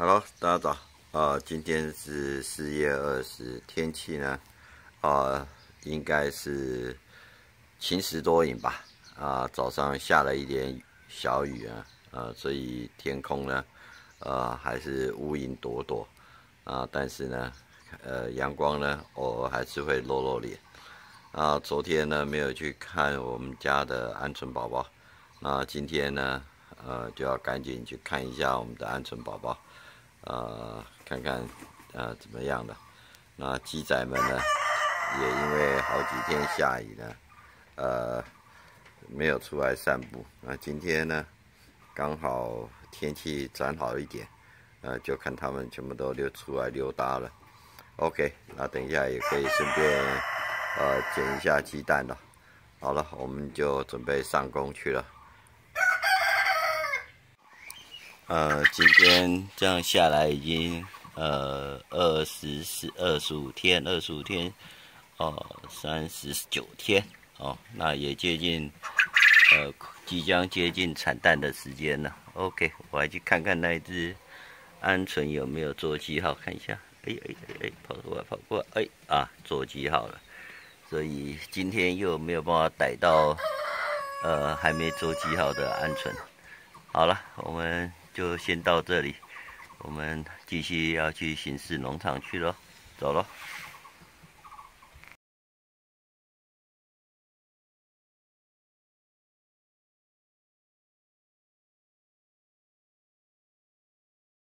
Hello，大家早。今天是4月20，天气呢，应该是晴时多云吧。早上下了一点小雨啊，所以天空呢，还是乌云朵朵但是呢，阳光呢，偶尔还是会露脸。昨天呢没有去看我们家的鹌鹑宝宝，那今天呢，就要赶紧去看一下我们的鹌鹑宝宝。看看怎么样的。那鸡仔们呢，也因为好几天下雨呢，没有出来散步。那今天呢，刚好天气转好一点，就看他们全部都出来溜达了。OK， 那等一下也可以顺便捡一下鸡蛋了。好了，我们就准备上工去了。今天这样下来已经25天，39天那也接近即将接近产蛋的时间了。OK， 我还去看看那一只鹌鹑有没有做记号，看一下。跑过来，做记号了。所以今天又没有办法逮到还没做记号的鹌鹑。好了，我们就先到这里，我们继续要去新市农场去咯，走咯。